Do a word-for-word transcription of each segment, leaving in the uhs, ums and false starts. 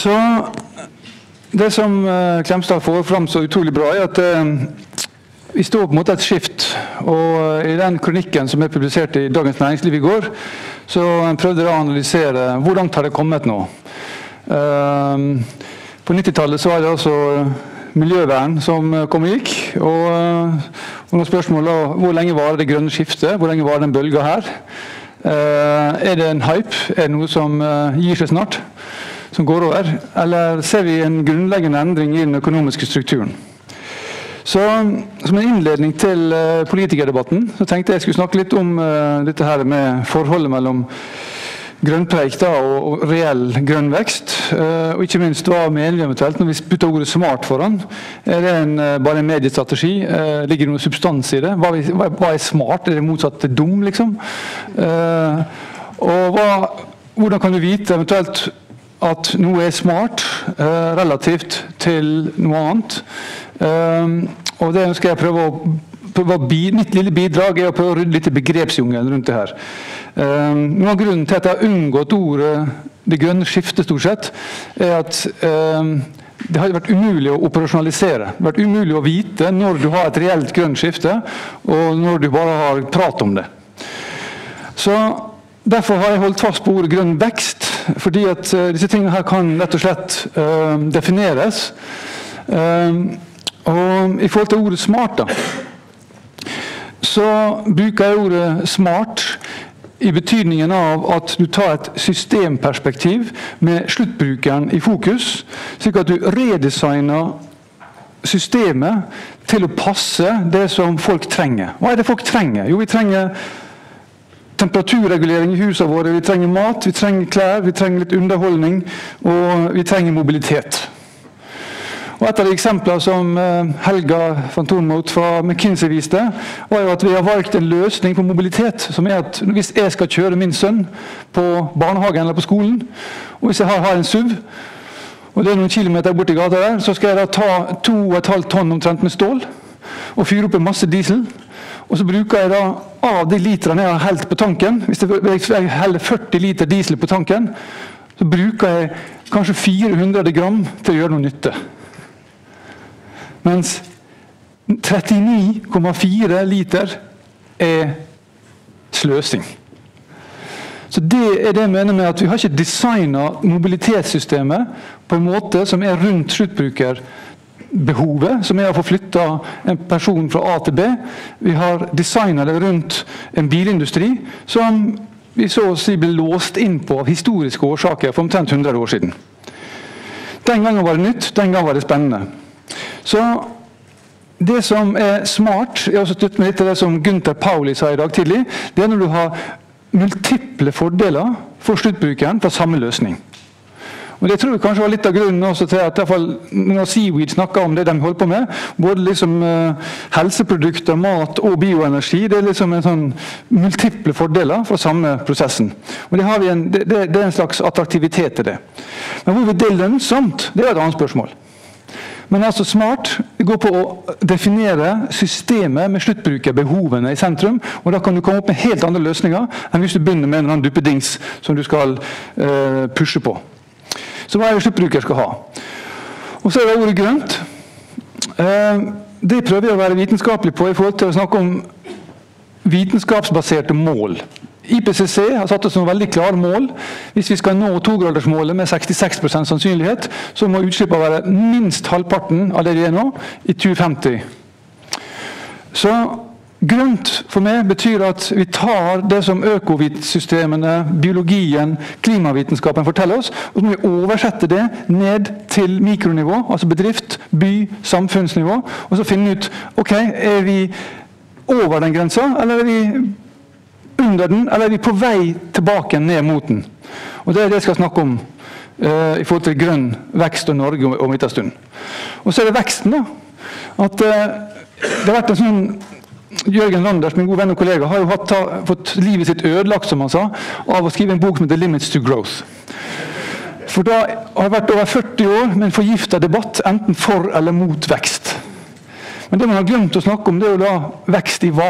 Så det som Klemsdal får fram så utrolig bra er at vi står på en måte et skift, og i den kronikken som er publisert i Dagens Næringsliv i går, så prøvde jeg å analysere hvor langt har det kommet nå. På nittitallet så var det altså miljøvern som kom og gikk, og, og noen spørsmål da, hvor lenge var det grønne skiftet, hvor lenge var den bølgen her? Er det en hype? Er det noe som gir seg snart, som går over? Eller ser vi en grunnleggende endring i den økonomiske strukturen? Så som en innledning til uh, politikerdebatten, så tenkte jeg jeg skulle snakke litt om uh, dette her med forholdet mellom grønnpreik da, og, og reell grønn vekst. Uh, og ikke minst hva mener vi eventuelt når vi putter ordet smart foran. Er det en, uh, bare en mediestrategi? Uh, ligger det noe substans i det? Hva, hva, hva er smart? Er det motsatt til dum, liksom? Uh, og hva, hvordan kan du vite eventuelt at noe er smart uh, relativt til noe annet? Um, og det skal jeg prøve å, prøve å bi, mitt lille bidrag er å prøve å rydde litt i begrepsjungelen rundt det her. Um, noen av grunnen til at jeg har unngått ordet det grønne skiftet stort sett, er at um, det har vært umulig å operasjonalisere. Det har vært umulig å vite når du har et reelt grønt skifte, og når du bare har prat om det. Så derfor har jeg holdt fast på ordet grønn vekst, fordi at uh, disse tingene her kan rett og slett uh, defineres. Um, Og i forhold til ordet smart da, så bruker jeg ordet smart i betydningen av at du tar et systemperspektiv med sluttbrukeren i fokus, slik at du redesigner systemet til å passe det som folk trenger. Hva er det folk trenger? Jo, vi trenger temperaturregulering i husene våre, vi trenger mat, vi trenger klær, vi trenger litt underholdning, og vi trenger mobilitet. Og et av de eksempler som Helga van Tormod fra McKinsey viste, var jo at vi har valgt en løsning på mobilitet, som er at hvis jeg skal kjøre min sønn på barnehagen eller på skolen, og hvis jeg har, har en S U V, og det er noen kilometer borti gata der, så skal jeg da ta to og et halvt tonn omtrent med stål, og fyre opp en masse diesel, og så bruker jeg da av de literne jeg har helt på tanken, hvis jeg heller førti liter diesel på tanken, så bruker jeg kanskje fire hundre gram til å gjøre noe nytte. Mens trettini komma fire liter er sløsing. Så det er det jeg mener med at vi har ikke designet mobilitetssystemet på en måte som er rundt sluttbrukerbehovet, som er å få flyttet en person fra A til B. Vi har designet det rundt en bilindustri som vi så å si ble låst inn på av historiske årsaker for omtrent hundre år siden. Den gangen var det nytt, den gangen var det spennende. Så det som er smart, jeg har også støttet meg litt til det som Gunther Pauli sa i dag tidlig, det er når du har multiple fordeler for sluttbrukeren på samme løsning. Og det tror jeg kanskje var litt av grunnen også til at i hvert fall når Seaweed snakker om det de holder på med, både liksom uh, helseprodukter, mat og bioenergi, det er liksom en sånn multiple fordeler fra samme prosessen. Og det, har vi en, det, det, det er en slags attraktivitet til det. Men hvorvidt det er lønnsomt, det er et annet spørsmål. Men altså smart går på å definere systemet med sluttbrukerbehovene i sentrum, og da kan du komme opp med helt andre løsninger enn hvis du begynner med en eller annen duppedings som du skal uh, pushe på. Så hva er det sluttbruker skal ha? Og så er det ordet grønt. Uh, det prøver jeg å være vitenskapelig på i forhold til å snakke om vitenskapsbaserte mål. I P C C har satt oss noen veldig klare mål. Hvis vi skal nå togradersmålet med sekstiseks prosent sannsynlighet, så må utslippene være minst halvparten av det de er nå i tjue femti. Så grønt for meg betyr at vi tar det som økovitsystemene, biologien, klimavitenskapen forteller oss, og så må vi oversette det ned til mikronivå, altså bedrift, by, samfunnsnivå, og så finne ut, ok, er vi over den grensa, eller er vi under den, eller er vi på vei tilbake ned mot den? Og det er det jeg skal snakke om uh, i forhold til grønn vekst og Norge om, om litt stund. Og så er det veksten da, at uh, det har vært en sånn, Jørgen Randers, min gode venn og kollega, har jo hatt, ta, fått livet sitt ødelagt, som han sa, av å skrive en bok som heter Limits to Growth. For da har det vært over førti år med en forgiftet debatt, enten for eller mot vekst. Men det man har glemt å snakke om, det er jo da vekst i hva?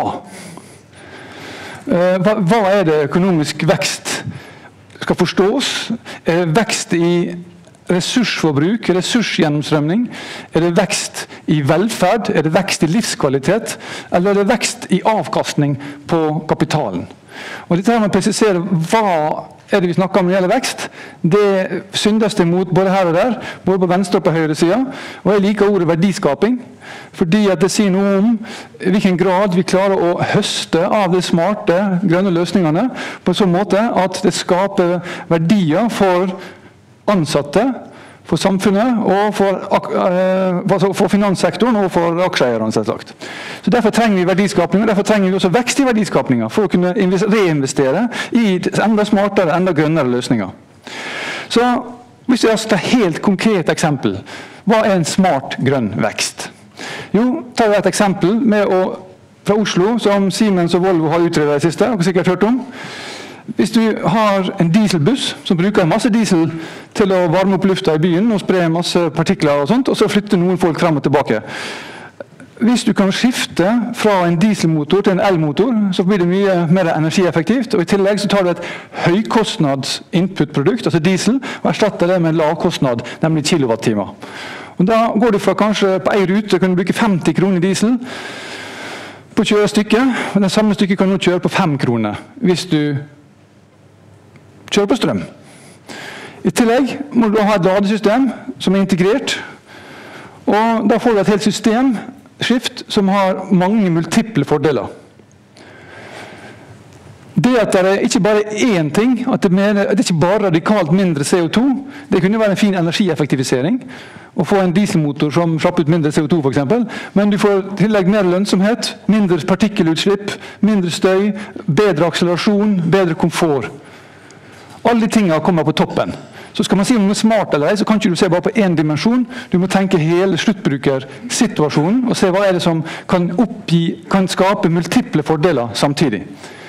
Hva, hva er det økonomisk vekst skal forstås? Vekst i ressursforbruk, ressursgjennomstrømning? Er det vekst i velferd? Er det vekst i livskvalitet? Eller er det vekst i avkastning på kapitalen? Og dette her må presisere hva er det vi snakker om når det gjelder vekst. Det syndes det mot både her og der, både på venstre og på høyre siden. Og jeg liker ordet verdiskaping, fordi at det sier noe om hvilken grad vi klarer å høste av de smarte, grønne løsningene på en sånn måte at det skaper verdier for ansatte, for samfunnet, og for, uh, for finanssektoren og for aksjeeierne, selvsagt. Så derfor trenger vi verdiskapning, og derfor trenger vi også vekst i verdiskapningen for å kunne reinvestere i enda smartere, enda grønnere løsninger. Så hvis jeg tar et helt konkret eksempel, hva er en smart grønn vekst? Jo, tar jeg et eksempel med å, fra Oslo, som Siemens og Volvo har utredet det siste, og sikkert hørt om. Hvis du har en dieselbuss som bruker masse diesel til å varme opp lufta i byen og spre masse partikler og sånt, og så flytter noen folk frem og tilbake. Hvis du kan skifte fra en dieselmotor til en elmotor, så blir det mye mer energieffektivt, og i tillegg så tar du et høykostnads input-produkt, altså diesel, og erstatter det med en lavkostnad, nemlig kilowattimer. Og da går du fra kanskje på en rute, kan du bruke femti kroner diesel på å kjøre stykket, og den samme stykket kan du kjøre på fem kroner, hvis du kjører på strøm. I tillegg må du ha et ladesystem som er integrert, og da får du et helt systemskift som har mange multiple fordeler. Det at det er ikke bare én ting, at det er ikke bare radikalt mindre C O to, det kunne være en fin energieffektivisering, å få en dieselmotor som slapper ut mindre C O to for eksempel, men du får i tillegg mer lønnsomhet, mindre partikkelutslipp, mindre støy, bedre akselerasjon, bedre komfort. Alle de tingene kommer på toppen. Så skal man si om det er smart eller ei, så kan ikke du se bare på én dimensjon. Du må tenke hele sluttbrukersituasjonen, og se hva er det som kan, oppgi, kan skape multiple fordeler samtidig.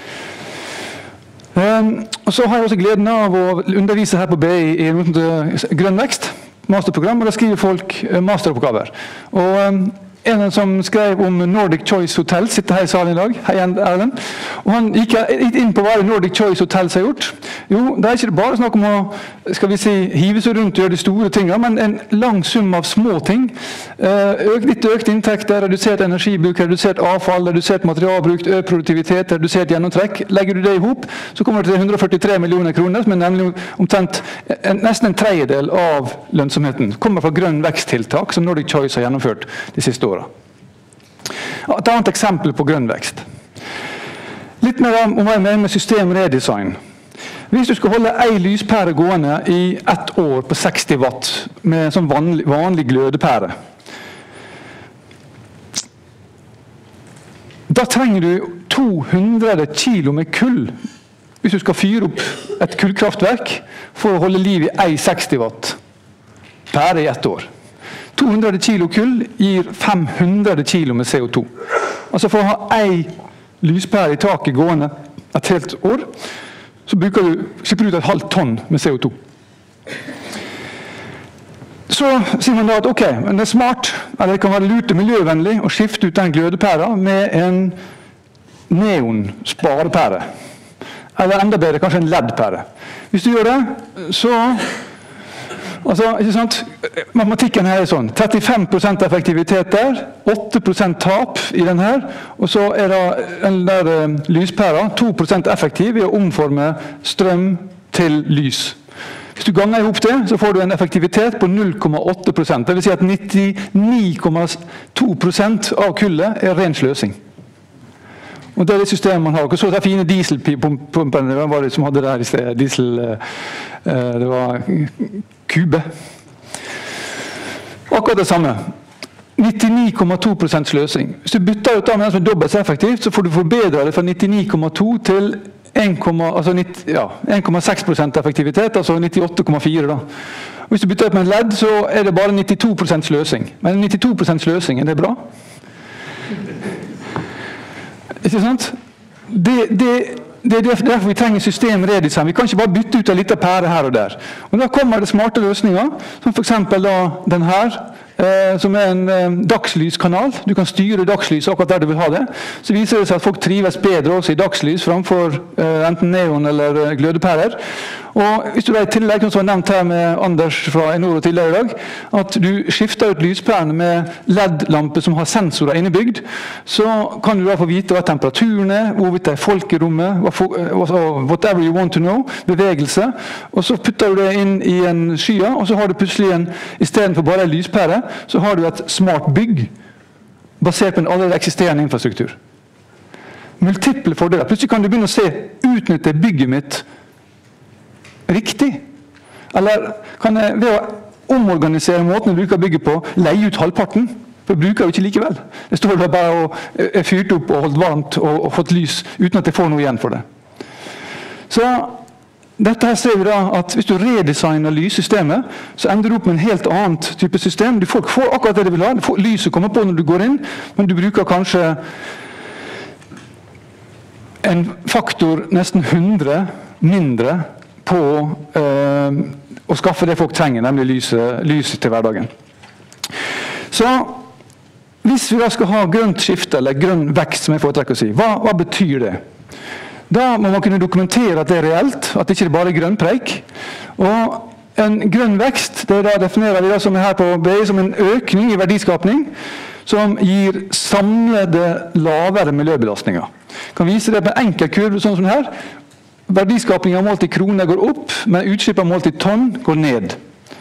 Um, og så har jeg også gleden av å undervise her på B I i grønn vekst, masterprogram, og da skriver folk masteroppgaver. Og um, en som skrev om Nordic Choice Hotels, sitter her i salen i dag. Hei, Erlend. Og han gikk inn på hva Nordic Choice Hotels har gjort. Jo, det er ikke bare snakk om å, skal vi si, hive seg rundt og gjøre de store tingene, men en lang sum av små ting. Øk, litt økt inntekter, redusert energibruk, redusert avfall, redusert materialbruk, økt produktivitet, redusert gjennomtrekk. Legger du det i hop, så kommer det til hundre og førtitre millioner kroner, som er nemlig omtrent en, nesten en tredjedel av lønnsomheten. Kommer fra grønn veksttiltak som Nordic Choice har gjennomført de siste årene. Et annet eksempel på grønn vekst. Litt mer om hva jeg mener med systemredesign. Hvis du skal holde en lyspære gående i ett år på seksti watt med en sånn vanlig, vanlig glødepære, da trenger du to hundre kilo med kull hvis du skal fyre opp et kullkraftverk for å holde liv i en seksti watt pære i ett år. to hundre kilo kull gir fem hundre kilo med C O to. Altså for å ha en lyspære i taket gående et helt år, så bruker du, slipper du ut et halvt tonn med C O to. Så sier man da at ok, men det er smart, eller det kan være lurt og miljøvennlig å skifte ut den glødepæra med en neonsparepære. Eller enda bedre, kanskje en L E D-pære. Hvis du gjør det, så altså, ikke sant? Matematikken her er sånn, trettifem prosent effektivitet der, åtte prosent tap i den her, og så er det den der uh, lyspæra, to prosent effektiv i å omforme strøm til lys. Hvis du ganger ihop det, så får du en effektivitet på null komma åtte prosent. Det vil si at nittini komma to prosent av kullet er ren sløsing. Og det er det systemet man har. Og så er det fine dieselpumpene, det var det som hadde der i sted, diesel, uh, det var kube. Akkurat det samme. nittini komma to prosent sløsing. Hvis du bytter ut av med den som er dobbelt så effektivt, så får du forbedre det fra nittini komma to til en komma seks prosent effektivitet, altså nittiåtte komma fire da. Og hvis du bytter ut med en L E D, så er det bare nittito prosent sløsing. Men nittito prosent sløsing, er det bra? Ikke sant? Det, det, det er derfor vi trenger systemredesign. Vi kan ikke bare bytte ut en liten pære her og der. Og da kommer det smarte løsninger, som for eksempel da den her, eh, som er en eh, dagslyskanal. Du kan styre dagslys akkurat der du vil ha det. Så viser det seg at folk trives bedre også i dagslys framfor eh, enten neon eller glødepærer. Og hvis du da i tillegg, som var nevnt her med Anders fra Enoro tidligere i dag, at du skifter ut lyspærene med L E D-lamper som har sensorer innebygd, så kan du da få vite hva temperaturen er, hvorvidt det er folk i rommet, whatever you want to know, bevegelse, og så putter du det inn i en skya, og så har du plutselig en, i stedet for bare en lyspære, så har du et smart bygg, basert på en allerede eksisterende infrastruktur. Multiple fordeler. Plutselig kan du begynne å se, utnytte bygget mitt riktig. Eller kan jeg ved å omorganisere måten jeg bruker bygget på, leie ut halvparten? For jeg bruker jo ikke likevel. Det står der bare og er fyrt opp og holdt varmt og, og fått lys, uten at jeg får noe igjen for det. Så dette her ser vi da at hvis du redesigner lyssystemet, så ender du opp med en helt annen type system. Du får, får akkurat det du vil ha. Du får lyset kommer på når du går inn, men du bruker kanskje en faktor nesten hundre mindre på øh, å skaffe det folk trenger, nemlig lyset, lyset til hverdagen. Så hvis vi da skal ha grønt skifte, eller grønn vekst, som jeg foretrekker å si, hva, hva betyr det? Da må man kunne dokumentere at det er reelt, at det ikke bare er grønn preik. Og en grønn vekst, det da definerer vi da som er her på B I som en økning i verdiskapning, som gir samlede lavere miljøbelastninger. Jeg kan vise det på en enkel kurve, sånn som her. Verdiskapningen målt i kroner går opp, men utslippet målt i tonn går ned.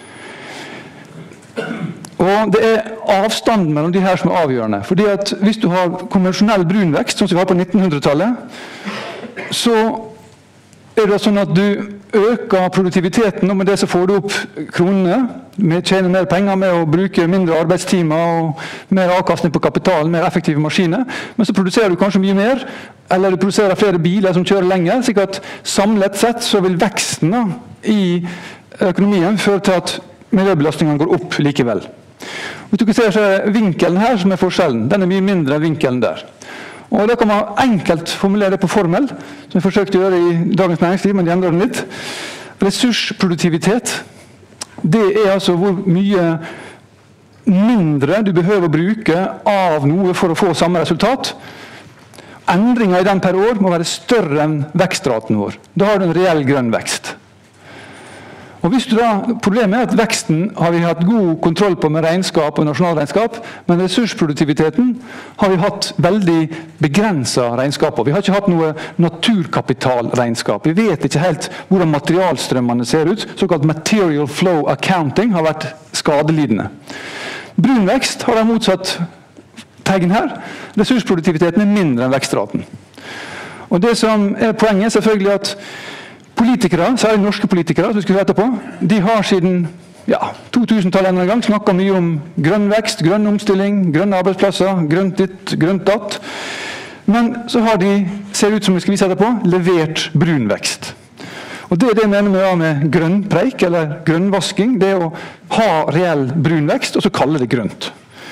Og det er avstanden mellom de her som er avgjørende. Fordi at hvis du har konvensjonell brunvekst, sånn som vi har på nittenhundretallet, så er det sånn at du øker produktiviteten, og med det så får du opp kronene, med tjener mer penger med å bruke mindre arbeidstimer og mer avkastning på kapitalen, mer effektive maskiner, men så produserer du kanskje mye mer, eller du produserer flere biler som kjører lenger, slik at samlet sett så vil veksten da, i økonomien føre til at miljøbelastningen går opp likevel. Hvis du kan se så er vinkelen her som er forskjellen, den er mye mindre enn vinkelen der. Og da kan man enkelt formulere det på formel, som jeg forsøkte å gjøre i Dagens Næringsliv, men de endrer den litt. Ressursproduktivitet, det er altså hvor mye mindre du behøver å bruke av noe for å få samme resultat. Endringer i den per år må være større enn vekstraten vår. Da har du en reell grønn vekst. Og hvis du da, problemet er at veksten har vi hatt god kontroll på med regnskap og nasjonalregnskap, men ressursproduktiviteten har vi hatt veldig begrenset regnskap på. Vi har ikke hatt noe naturkapitalregnskap. Vi vet ikke helt hvordan materialstrømmene ser ut. Såkalt material flow accounting har vært skadelidende. Brun vekst har da motsatt tegn her. Ressursproduktiviteten er mindre enn vekstraten. Og det som er poenget er selvfølgelig at politikere, særlig norske politikere, som vi skulle høre på, de har siden ja, to tusen-tallet en gang snakket mye om grønn vekst, grønn omstilling, grønne arbeidsplasser, grønt ditt, grønt datt. Men så har de, ser ut som vi skal vise etterpå, levert brun vekst. Og det er det jeg mener med, med grønn preik, eller grønnvasking, det er å ha reell brun vekst, og så kalle det grønt.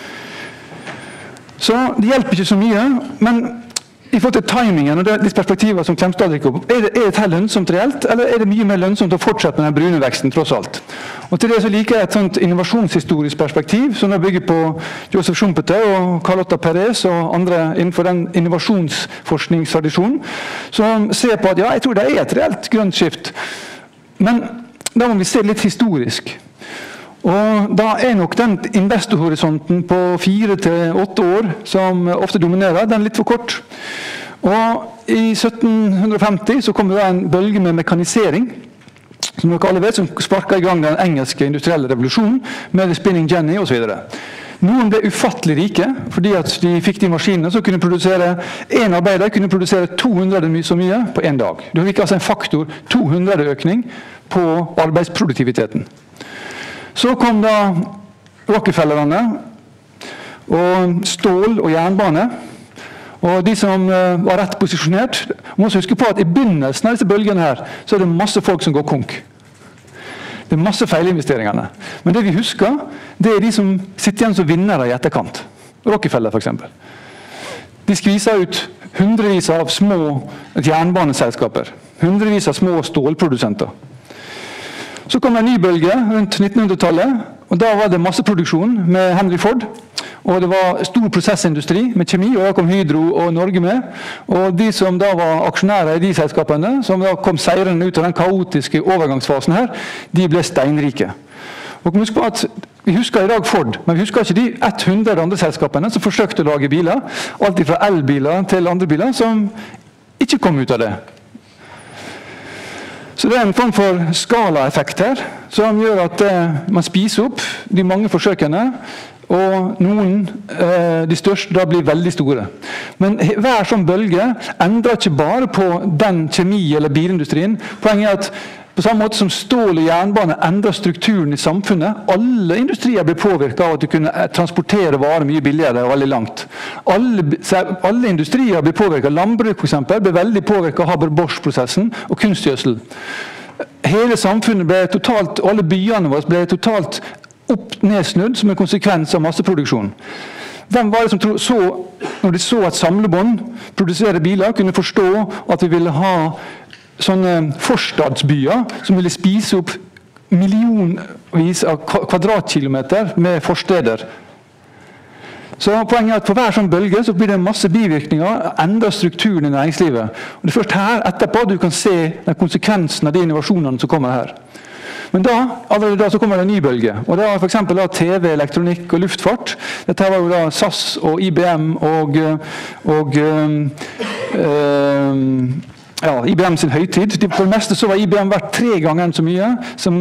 Så det hjelper ikke så mye, men i forhold til timingen og de perspektiver som Klemstad drikker opp, er det, er det her lønnsomt reelt, eller er det mye mer lønnsomt å fortsette med den brune veksten, tross alt? Og til det så liker jeg et sånt innovasjonshistorisk perspektiv, som bygger på Joseph Schumpeter og Carlotta Perez og andre innenfor den innovasjonsforskningstradisjonen, som ser på at ja, jeg tror det er et reelt grønt skift, men da må vi se litt historisk. Og da er nok den investorhorisonten på fire til åtte år som ofte dominerer, den er litt for kort. Og i sytten femti så kom det en bølge med mekanisering, som dere alle vet, som sparket i gang den engelske industrielle revolusjonen, med The Spinning Jenny og så videre. Noen ble ufattelig rike, fordi at de fikk de maskinene som kunne produsere, en arbeider kunne produsere to hundre mye så mye på en dag. Du fikk altså en faktor to hundre økning på arbeidsproduktiviteten. Så kom da Rockefellerne, og stål og jernbane, og de som var rett posisjonert, må også huske på at i begynnelsen av disse bølgene her, så er det masse folk som går konk. Det er masse feilinvesteringene. Men det vi husker, det er de som sitter igjen som vinnere i etterkant. Rockefeller for eksempel. De skviser ut hundrevis av små jernbaneselskaper, hundrevis av små stålprodusenter. Så kom det en ny bølge rundt nittenhundretallet, og da var det masseproduksjon med Henry Ford. og det var stor prosessindustri med kjemi, og da kom Hydro og Norge med. Og de som da var aksjonærer i de selskapene, som da kom seirende ut av den kaotiske overgangsfasen her, de ble steinrike. Og husk på at vi husker i dag Ford, men vi husker ikke de hundre andre selskapene som forsøkte å lage biler, alt fra elbiler til andre biler, som ikke kom ut av det. Så det er en form for skalaeffekt her, som gjør at eh, man spiser opp de mange forsøkene, og noen, eh, de største, da blir veldig store. Men hver sånn bølge endrer ikke bare på den kjemi- eller bilindustrien. Poenget er at på samme måte som stål og jernbane endrer strukturen i samfunnet, alle industrier blir påvirket av at du kunne transportere varer mye billigere og veldig langt. Alle, alle industrier blir påvirket. Landbruk for eksempel ble veldig påvirket av Haber-Bosch-prosessen og kunstgjødsel. Hele samfunnet ble totalt, alle byene våre ble totalt opp nedsnudd som en konsekvens av masseproduksjon. Hvem var det som tro, så, når de så at samlebånd produserer biler, kunne forstå at vi ville ha sånne forstadsbyer som ville spise opp millionvis av kvadratkilometer med forsteder. Så poenget er at på hver sånn bølge så blir det masse bivirkninger, enda strukturen i næringslivet. Og det er først her etterpå du kan se den konsekvensen av de innovasjonene som kommer her. Men da, allerede da så kommer det en ny bølge. Og da for eksempel da T V, elektronikk og luftfart. Dette var jo da S A S og I B M og, og øh, øh, ja, I B M sin høytid. For det meste så var I B M verdt tre ganger så mye som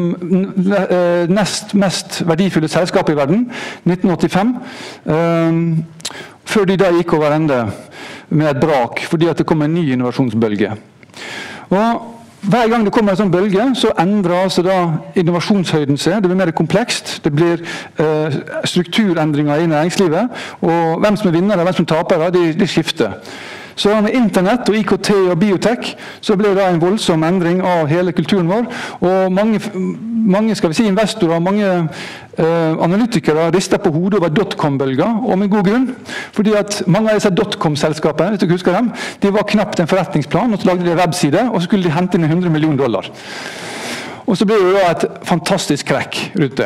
nest mest verdifulle selskap i verden, nitten åttifem. Um, før de da gikk over ende med et brak, fordi at det kom en ny innovasjonsbølge. Og hver gang det kommer en sånn bølge, så endrer altså da innovasjonshøyden seg. Det blir mer komplekst. Det blir uh, strukturendringer i næringslivet. Og hvem som er vinnere og hvem som taper, de, de skifter. Så med internett og I K T og biotek så ble det en voldsom endring av hele kulturen vår. Og mange, mange skal vi si, investorer og mange eh, analytikere rister på hodet over dotcom-bølga, og med god grunn. Fordi at mange av disse dotcom-selskapene, hvis du husker dem, de var knapt en forretningsplan, og så lagde de webside, og så skulle de hente inn hundre millioner dollar. Og så ble det jo et fantastisk krekk rundt det.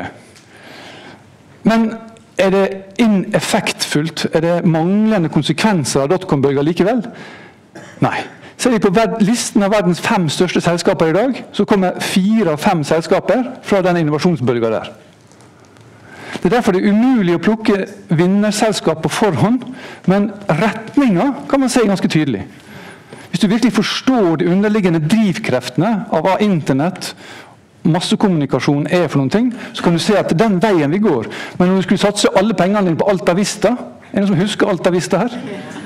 Men er det ineffektfullt? Er det manglende konsekvenser av dotcom-bølger likevel? Nei. Ser vi på listen av verdens fem største selskaper i dag, så kommer fire av fem selskaper fra den innovasjonsbølgen der. Det er derfor det er umulig å plukke vinnerselskap på forhånd, men retningen kan man se ganske tydelig. Hvis du virkelig forstår de underliggende drivkreftene av hva internett massekommunikasjon er for noen ting, så kan du se at den veien vi går. Men når du skulle satse alle pengene dine på Alta Vista, er det noen som husker Alta Vista her?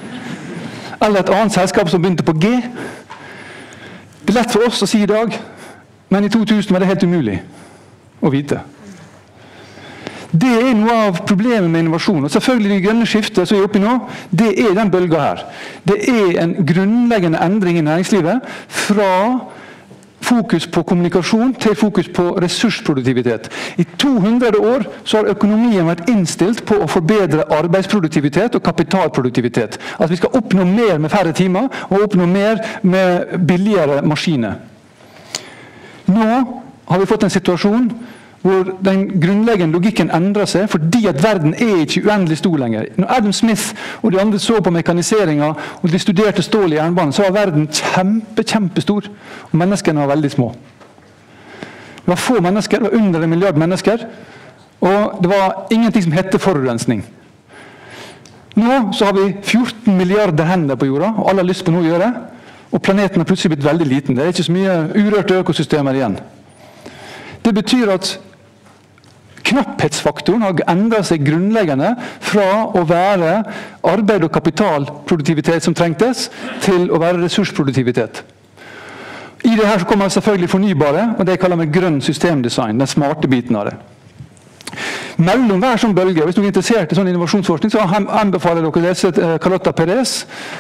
Eller et annet selskap som begynte på G. Det er lett for oss å si i dag, men i to tusen var det helt umulig å vite. Det er noe av problemet med innovasjon. Og selvfølgelig det grønne skiftet som er oppe nå, det er den bølgen her. Det er en grunnleggende endring i næringslivet fra fokus på kommunikasjon til fokus på ressursproduktivitet. I to hundre år så har økonomien vært innstilt på å forbedre arbeidsproduktivitet og kapitalproduktivitet. At vi skal oppnå mer med færre timer og oppnå mer med billigere maskiner. Nå har vi fått en situasjon hvor den grunnleggende logikken endrer seg, fordi at verden er ikke uendelig stor lenger. Når Adam Smith og de andre så på mekaniseringen, og de studerte stål i jernbanen, så var verden kjempe, kjempestor, og menneskene var veldig små. Det var få mennesker, det var under en milliard mennesker, og det var ingenting som hette forurensning. Nå så har vi fjorten milliarder hender på jorda, og alle har lyst på noe å gjøre, og planeten har plutselig blitt veldig liten. Det er ikke så mye urørte økosystemer igjen. Det betyr at knapphetsfaktoren har endret seg grunnleggende fra å være arbeid- og kapitalproduktivitet som trengtes, til å være ressursproduktivitet. I det her så kommer selvfølgelig fornybare, og det jeg kaller med grønn systemdesign, den smarte biten av det. Mellom hver sånn bølge, hvis du er interessert i sånn innovasjonsforskning, så anbefaler jeg dere å lese Carlota Perez.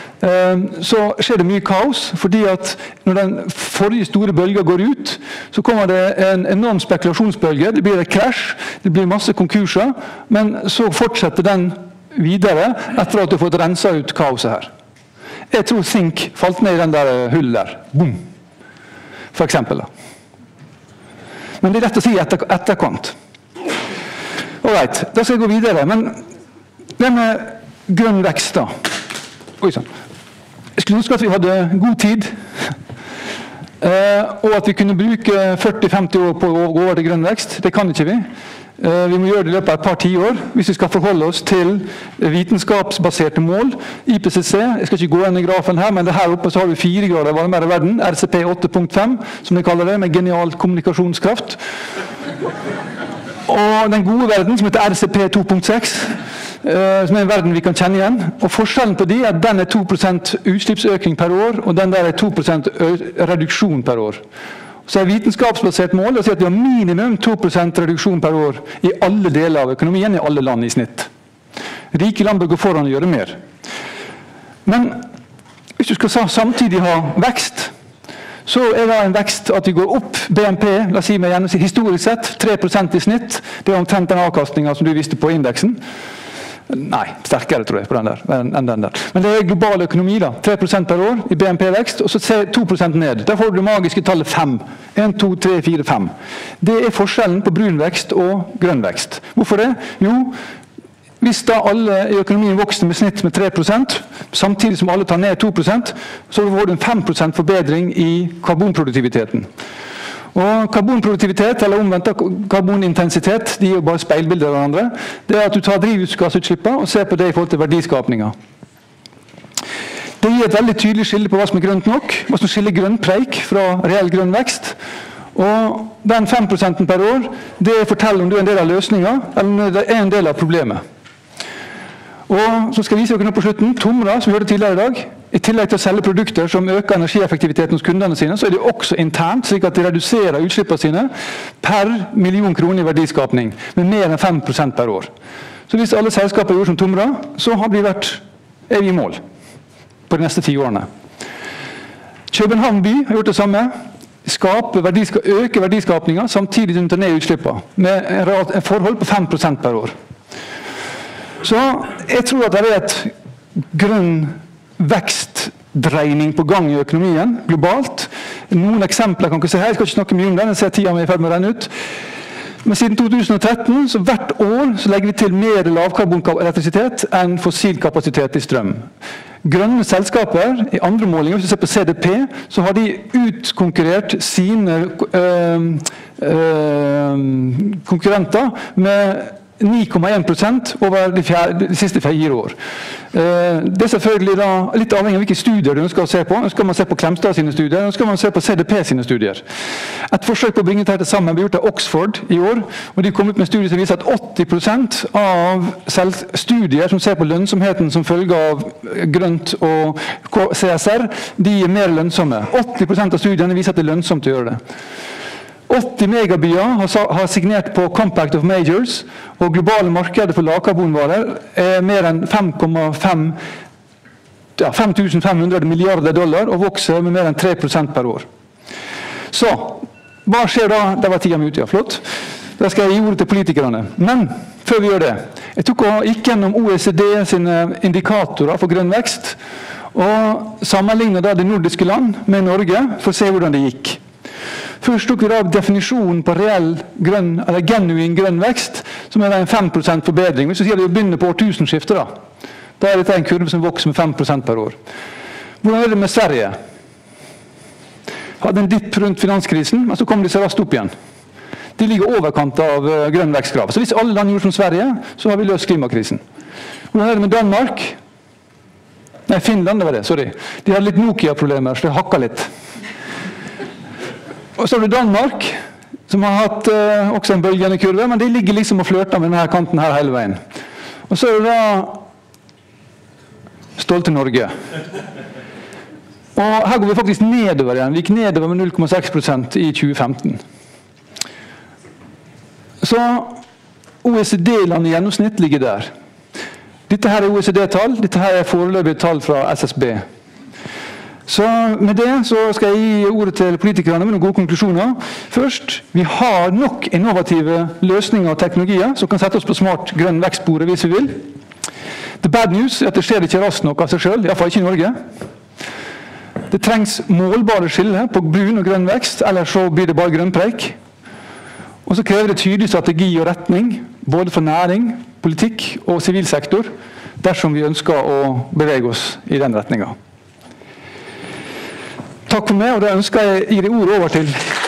Så skjer det mye kaos, fordi at når den forrige store bølgen går ut, så kommer det en enorm spekulasjonsbølge, det blir et krasj, det blir masse konkurser, men så fortsetter den videre etter at du har fått renset ut kaoset her. Jeg tror Think falt ned i den der hullet der. Boom! For eksempel. Men det er rett å si etter, etterkant. Alright, da skal jeg gå videre, men Det med grønn vekst da. Oi, sånn. Jeg skulle ønske at vi hadde god tid, eh, og at vi kunne bruke førti til femti år på å gå over til grønn vekst. Det kan ikke vi. Eh, vi må gjøre det i løpet av et par tiår, hvis vi skal forholde oss til vitenskapsbaserte mål. I P C C, jeg skal ikke gå inn i grafen her, men her oppe så har vi fire grader varmere verden, R C P åtte punkt fem, som de kaller det, med genial kommunikasjonskraft. Og den gode verden, som heter R C P to punkt seks, uh, som er en verden vi kan kjenne igjen. Og forskjellen på de er at den er to prosent utslippsøkning per år, og den der er to prosent reduksjon per år. Så er vitenskapsbasert mål å si at vi har minimum to prosent reduksjon per år i alle deler av økonomien, i alle land i snitt. Rike land bør gå foran og gjøre mer. Men hvis du skal samtidig ha vekst, så er det en vekst at vi går opp B N P, la oss si med gjennomsnitt, historisk sett, tre prosent i snitt. Det er omtrent den avkastningen som du viste på indeksen. Nei, sterkere tror jeg på den der, enn den der. Men det er global økonomi da, tre prosent per år i B N P-vekst, og så ser to prosent ned. Der får du det magiske tallet fem. en, to, tre, fire, fem. Det er forskjellen på brun vekst og grønn vekst. Hvorfor det? Jo, hvis da alle i økonomien vokser med snitt med tre prosent, samtidig som alle tar ned to prosent, så får du en fem prosent forbedring i karbonproduktiviteten. Og karbonproduktivitet, eller omvendt karbonintensitet, de er jo bare speilbilder av hverandre. Det er at du tar drivhusgassutslippene og ser på det i forhold til verdiskapninga. Det gir et veldig tydelig skille på hva som er grønt nok, hva som skiller grønn preik fra reell grønn vekst. Og den fem prosenten per år, det forteller om du er en del av løsninga, eller om det er en del av problemet. Og så skal jeg vise dere nå på slutten, Tomra, som vi hørte tidligere i dag, i tillegg til å selge produkter som øker energieffektiviteten hos kundene sine, så er det også internt, slik at de reduserer utslippene sine per million kroner i verdiskapning, med mer enn fem prosent per år. Så hvis alle selskaper gjør som Tomra, så har vi vært, er vi i mål på de neste ti årene. København by har gjort det samme, skape verdiska, øke verdiskapningen, samtidig som de tar ned utslippene, med en forhold på fem prosent per år. Så jeg tror at det er et grønn vekstdreining på gang i økonomien, globalt. Noen eksempler kan ikke se her, jeg skal ikke snakke mye om den, jeg ser tida mi i ferd med å renne ut. Men siden to tusen og tretten, så hvert år, så legger vi til mer lavkarbonelektrisitet enn fossil kapasitet i strøm. Grønne selskaper, i andre målinger, hvis du ser på C D P, så har de utkonkurrert sine øh, øh, konkurrenter med ni komma en prosent over de, fjerde, de siste fire år. Det er selvfølgelig da, litt avhengig av hvilke studier du ønsker å se på. Ønsker man se på Klemstad sine studier, ønsker man se på C D P sine studier. Et forsøk på å bringe dette sammen ble gjort av Oxford i år, og de kom ut med studier som viser at åtti prosent av studier som ser på lønnsomheten som følge av grønt og C S R, de er mer lønnsomme. åtti prosent av studiene viser at det er lønnsomt å gjøre det. åtti megabyer har signert på Compact of Majors, og globale markedet for lavkarbonvarer er mer enn fem komma fem ja, fem tusen fem hundre milliarder dollar og vokser med mer enn tre prosent per år. Så, hva skjer da? Der var tida mi ute, ja, flott. Da skal jeg gi ordet til politikerne. Men, før vi gjør det, jeg tok og gikk gjennom O E C D sine indikatorer for grønn vekst, og sammenlignet da de nordiske land med Norge for å se hvordan det gikk. Først tok vi da definisjonen på reell grønn, eller genuin grønn vekst, som er en fem prosent forbedring. Hvis du sier at vi begynner på årtusenskiftet, da, da er dette en kurve som vokser med fem prosent per år. Hvordan er det med Sverige? Hadde en dipp rundt finanskrisen, men så kom de så raskt opp igjen. De ligger overkant av grønn vekstkrav. Så hvis alle land gjorde som Sverige, så har vi løst klimakrisen. Hvordan er det med Danmark? Nei, Finland, det var det, sorry. De hadde litt Nokia-problemer, så det hakket litt. Og så har du Danmark, som har hatt uh, også en bølgende kurve, men de ligger liksom og flørter med denne kanten her hele veien. Og så er det da stolte Norge. Og her går vi faktisk nedover igjen. Vi gikk nedover med null komma seks prosent i tjue femten. Så O E C D-land i gjennomsnitt ligger der. Dette her er O E C D-tall, dette her er foreløpige tall fra S S B. Så med det så skal jeg gi ordet til politikerne med noen gode konklusjoner. Først, vi har nok innovative løsninger og teknologier som kan sette oss på smart grønn vekstsporet hvis vi vil. The bad news er at det skjer ikke raskt nok av seg selv, i hvert fall ikke i Norge. Det trengs målbare skiller på brun og grønn vekst, ellers så blir det bare grønn preik. Og så krever det tydelig strategi og retning, både for næring, politikk og sivilsektor dersom vi ønsker å bevege oss i den retningen. Takk for meg, og da ønsker jeg å gi det ordet over til